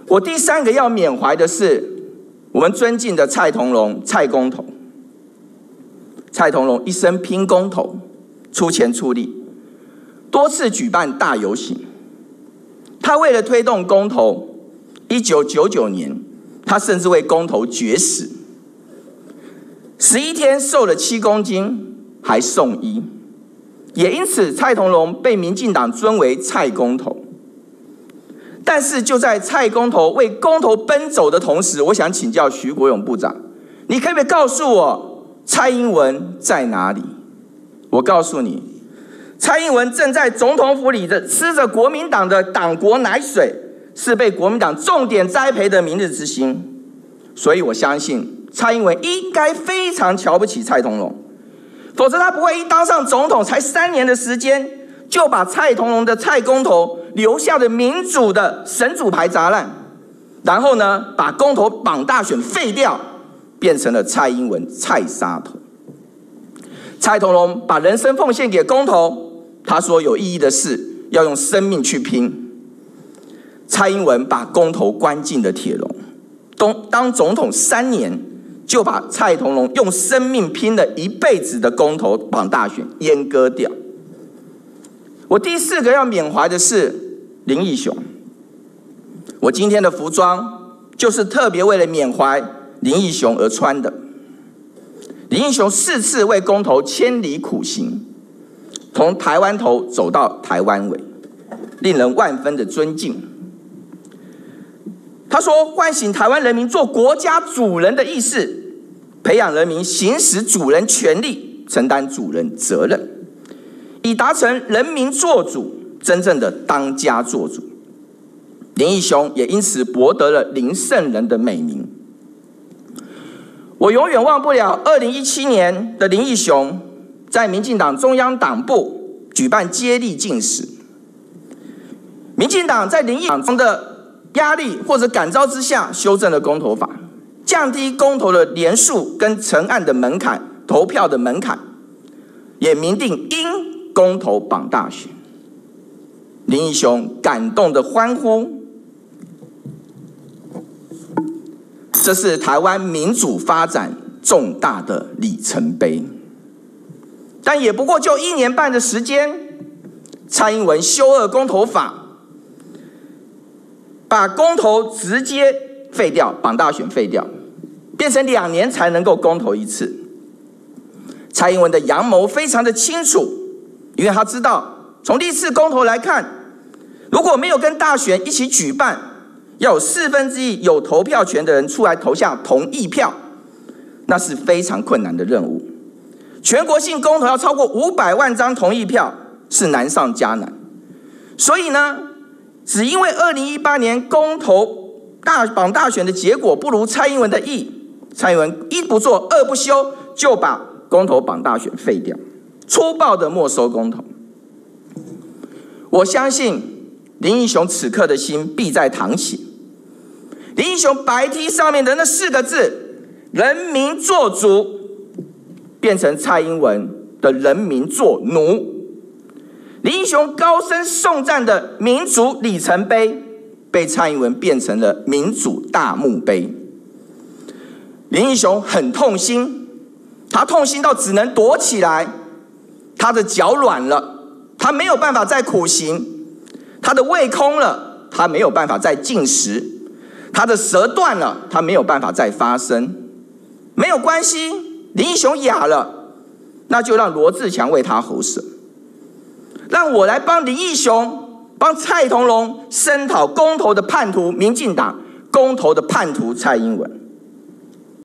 我第三个要缅怀的是我们尊敬的蔡同荣蔡公投。蔡同荣一生拼公投，出钱出力，多次举办大游行。他为了推动公投，1999年，他甚至为公投绝食，11天瘦了7公斤，还送医。也因此，蔡同荣被民进党尊为蔡公投。但是就在蔡公投为公投奔走的同时，我想请教徐国勇部长，你可不可以告诉我蔡英文在哪里？我告诉你，蔡英文正在总统府里吃着国民党的党国奶水，是被国民党重点栽培的明日之星。所以我相信蔡英文应该非常瞧不起蔡同荣，否则他不会一当上总统才3年的时间，就把蔡同荣的蔡公投留下的民主的神主牌砸烂，然后呢，把公投绑大选废掉，变成了蔡英文蔡杀头。蔡同荣把人生奉献给公投，他说有意义的事要用生命去拼。蔡英文把公投关进了铁笼，当总统3年，就把蔡同荣用生命拼了一辈子的公投绑大选阉割掉。我第4个要缅怀的是林义雄。我今天的服装就是特别为了缅怀林义雄而穿的。林义雄4次为公投千里苦行，从台湾头走到台湾尾，令人万分的尊敬。他说，唤醒台湾人民做国家主人的意识，培养人民行使主人权利，承担主人责任，以达成人民做主，真正的当家做主。林义雄也因此博得了林圣人的美名。我永远忘不了2017年的林义雄在民进党中央党部举办接力进食。民进党在林义雄的压力或者感召之下，修正了公投法，降低公投的连数跟成案的门槛、投票的门槛，也明定应公投绑大选。林义雄感动的欢呼，这是台湾民主发展重大的里程碑。但也不过就1年半的时间，蔡英文修恶公投法，把公投直接废掉，绑大选废掉，变成2年才能够公投1次。蔡英文的阳谋非常的清楚，因为他知道从历次公投来看，如果没有跟大选一起举办，要有1/4有投票权的人出来投下同意票，那是非常困难的任务。全国性公投要超过500万张同意票，是难上加难。所以呢，只因为2018年公投绑大选的结果不如蔡英文的意，蔡英文一不做二不休，就把公投绑大选废掉，粗暴的没收公投。我相信林义雄此刻的心必在淌血。林义雄白 T 上面的那4个字“人民做主”，变成蔡英文的“人民做奴”。林义雄高声颂赞的民主里程碑，被蔡英文变成了民主大墓碑。林义雄很痛心，他痛心到只能躲起来，他的脚软了，他没有办法再苦行，他的胃空了，他没有办法再进食，他的舌断了，他没有办法再发声。没有关系，林义雄哑了，那就让罗智强为他喉舌，让我来帮林义雄、帮蔡同荣声讨公投的叛徒民进党，公投的叛徒蔡英文。